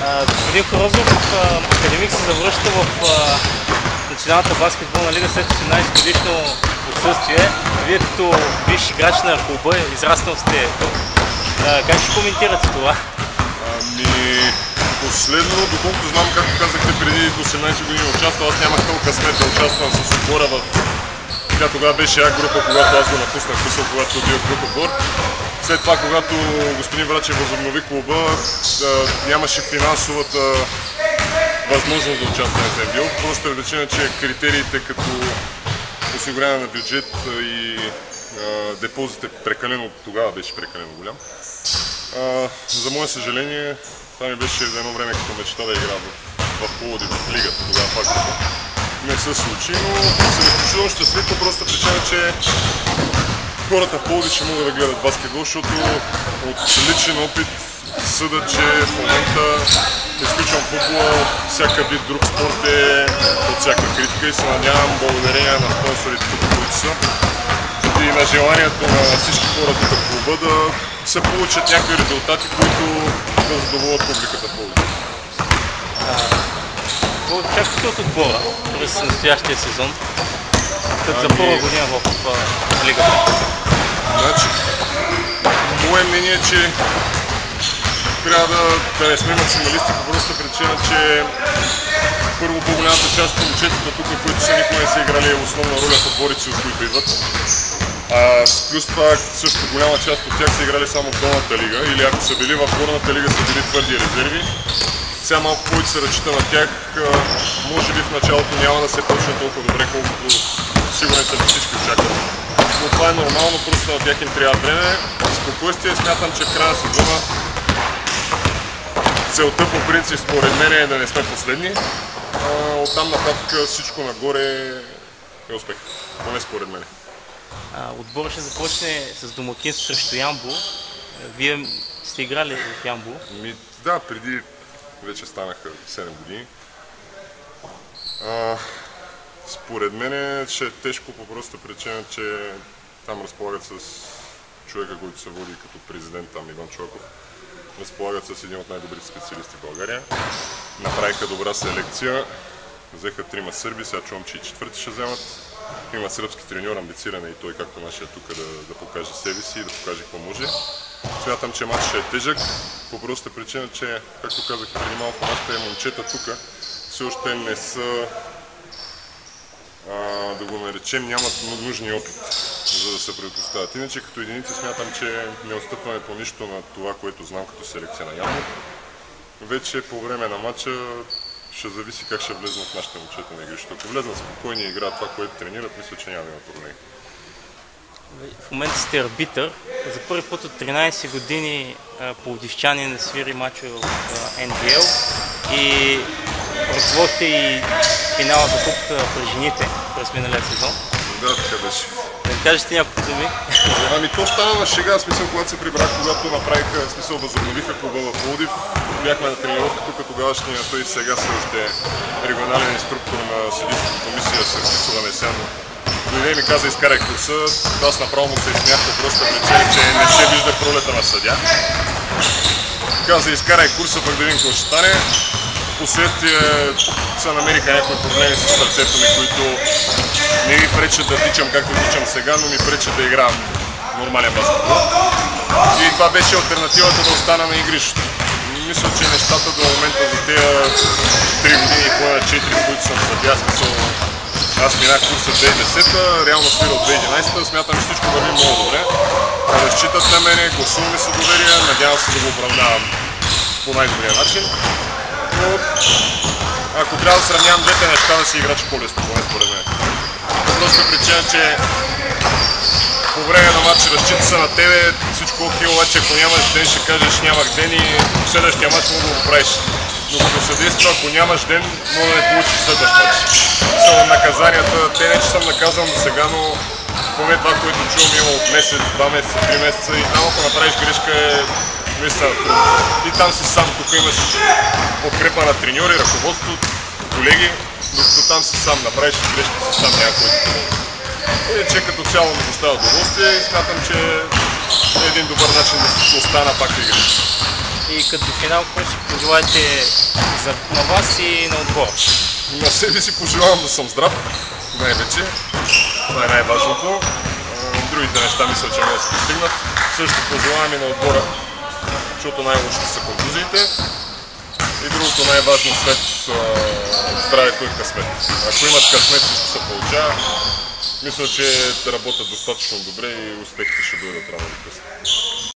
Господин Хорозов, академик се завръща в Националната баскетболна лига след 18 годишно отсъствие. Вие като бивш играч на клуба, израснал сте тук. Как ще коментирате това? Последно, доколкото знам, както казахте, преди 18 години участвал, аз нямах толкова късмет да участвам с отбора в... Тя тогава беше А-група, когато аз го напуснах, когато отидох в група отбор. След това, когато господин Врачев възобнови клуба, нямаше финансовата възможност да участваме в НБО. Просто е причина, че критериите като осигуряване на бюджет и депозит тогава беше прекалено голям. За мое съжаление, това ми беше за едно време като мечта да игра в Пловдив, в лигата, тогава пак не се случи, но съм изключително щастлив по проста причина, че хората в Пловдив ще могат да гледат баскетбол, защото от личен опит съда, че в момента изключвам футбола, всяка вид друг спорт е от всяка критика и се надявам благодарение на спонсорите, които са и на желанието на всички хора тук в клуба да се получат някакви резултати, които да задоволят публиката в Пловдив. Какво очаквате от отбора през настоящия сезон, като за първа година в лигата? Значи, мое мнение е, че трябва да не сме максималисти по проста причина, че първо по-голямата част от момчетата тук, които са никога не са играли основна роля в отборите, от които идват. Плюс това също голяма част от тях са играли само в долната лига или ако са били в горната лига са били твърди резерви. Сега малко повече се разчита на тях, може би в началото няма да се почне толкова добре, колкото сигурно са всички очакват. Но това е нормално, просто на тях им трябва време. Спокойствие, смятам, че в края на сезона целта по принцип според мен е да не сме последни. Оттам нататък всичко нагоре е успех, поне според мен. Отборът ще започне с домакинство срещу Ямбол. Вие сте играли в Ямбол? Да, преди вече станаха 7 години. Според мен ще е тежко по проста причина, че там разполагат с човека, който се води като президент, там Иван Чолаков. Разполагат с един от най-добрите специалисти в България. Направиха добра селекция. Взеха 3 сърби, сега чувам, че и четвърти ще вземат. Има сръбски треньор, амбициран и той, както нашия тук, да покаже себе си и да покаже какво може. Смятам, че матчът ще е тежък, по проста причина, че, както казах и преди малко, нашите момчета тук все още не са, да го наречем, нямат нужния опит, за да се предпоставят. Иначе като единици смятам, че не отстъпваме по нищо на това, което знам като селекция на Ямбол. Вече по време на матча ще зависи как ще влезнат нашите момчета на игри. Ако влезнат спокойни и играят това, което тренират, мисля, че няма да има проблеми. В момента сте арбитър. За първи път от 13 години пловдивчанин свири мачове в НБЛ и ръководите и финала за купата при жените през миналия сезон. Да, така беше. Да ми кажете няколко думи? То стана на шега, смисъл, когато се прибрах, когато направиха, смисъл, възобновиха клуба в Пловдив. Бяхме на тренировка тук, тогавашния, той сега се още регионален инструктор на съдийската комисия Съркисова Месян. Дойде и ми каза, изкарай курса, аз направо му се изсмях по проста причина, че не ще вижда ролята на съдия. Каза, изкарай курса, пък да видим какво ще стане. Впоследствие се намериха някои проблеми с сърцето ми, които не ми пречат да тичам както тичам сега, но ми пречат да играм нормален баскетбол. И това беше алтернативата да остана на игрището. Мисля, че нещата до момента за тези 3 години и половина 4, които съм съдия, аз минах курса 2010-та, реално свира от 2011-та, смятам, че всичко върви много добре. Разчитат на мене, гласувам ми се доверие, надявам се да го управлявам по най-добрия начин. Но ако трябва да сравнявам двете неща, да си играч по-лесно, поне според мен. Просто причина, че по време на матча разчита се на тебе, всичко окей, обаче ако нямаш ден, ще кажеш нямах ден и в следващия матч мога да го правиш. Но като съдейство, ако нямаш ден, мога да не получиш следващ матч. Са наказанията, те не че съм наказан до сега, но поне това, което чувам, има от месец, 2 месеца, 3 месеца и там ако направиш грешка е наистина трудно. Ти там си сам, тук имаш подкрепа на треньори, ръководство, колеги, докато там си сам, направиш грешка си сам някой. Иначе като цяло ми доставя удоволствие и смятам, че е един добър начин да остана пак да игриш. И като финал, какво ще пожелаете на вас и на отбора? На себе си пожелавам да съм здрав, най-вече. Това е най-важното. Другите неща мисля, че не се постигнат. Също пожелавам и на отбора, защото най-лошите са контузиите. И другото най-важно след здравето е късмет. Ако имат късмет, всичко се получава. Мисля, че работят достатъчно добре и успехите ще дойдат рано или късно.